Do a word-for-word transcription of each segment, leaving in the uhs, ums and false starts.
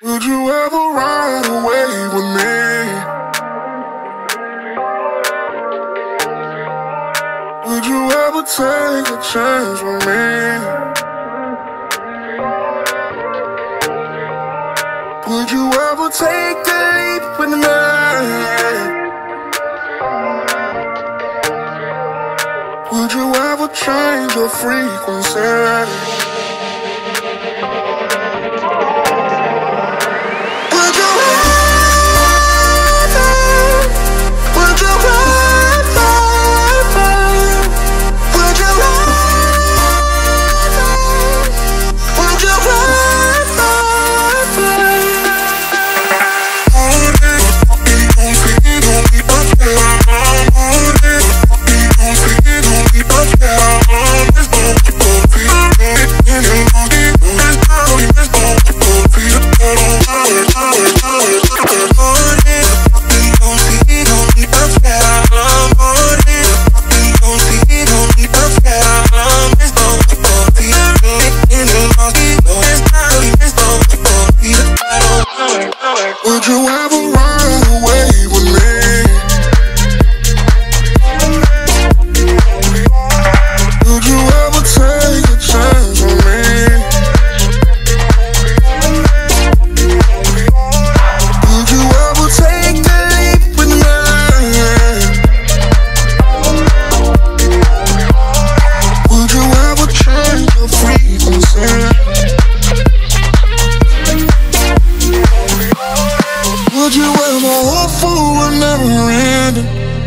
Would you ever ride away with me? Would you ever take a chance with me? Would you ever take a leap with me? Would you ever change your frequency? Would you ever ride away with me? Would you ever take a chance on me? Would you ever take a leap with me? Would you ever change your frequency? Would you ever hope for a never ending?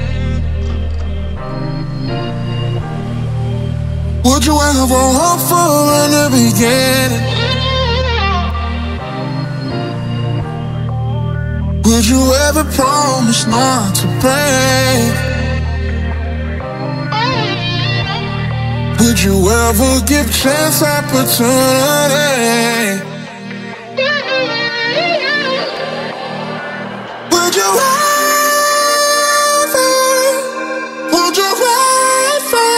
Would you ever hope for a new beginning? Would you ever promise not to break? Would you ever give chance opportunity? Would you ever, would you ever,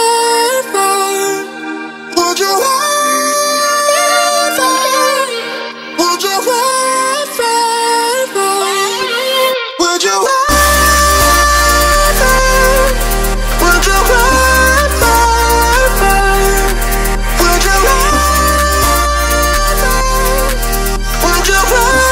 would you ever, would you ever, would you ever, would you ever, would you ever, would you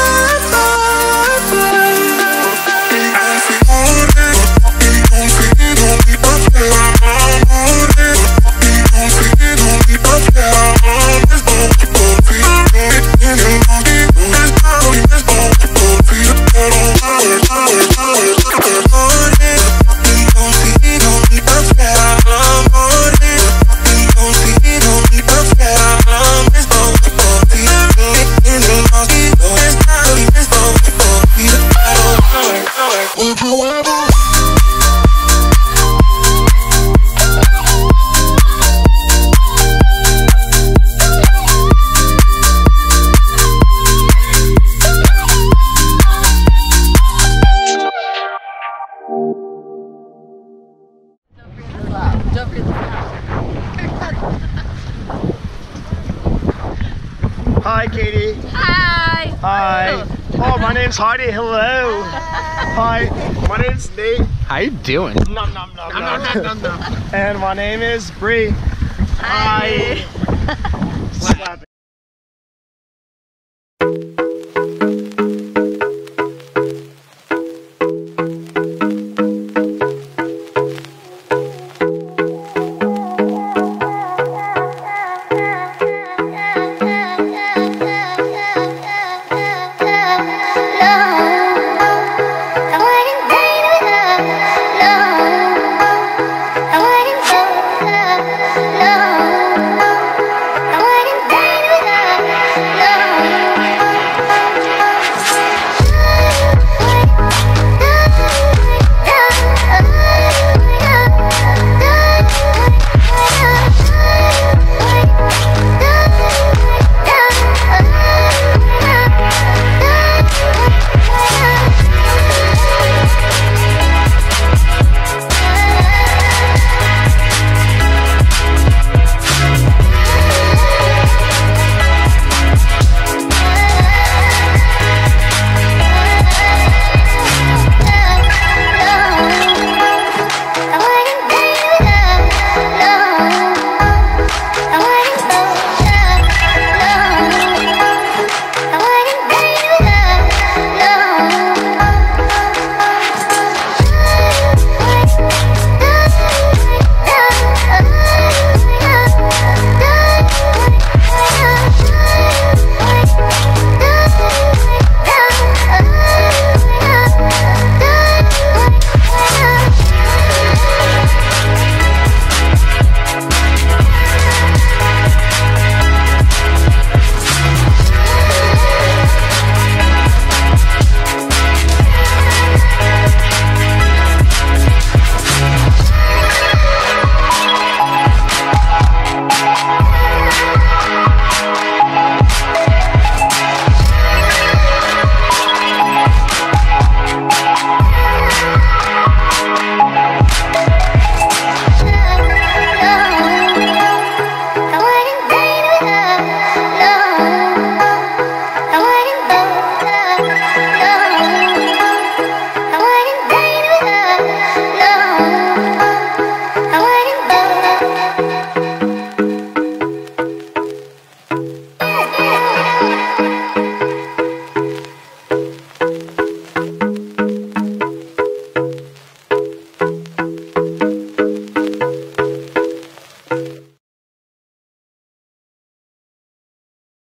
Hi, Katie. Hi. Hi. Oh, my name's Heidi. Hello. Hi. My name's Nate. How you doing? Nom nom nom nom nom nom nom. And my name is Bree. Hi. Hi. Slapping.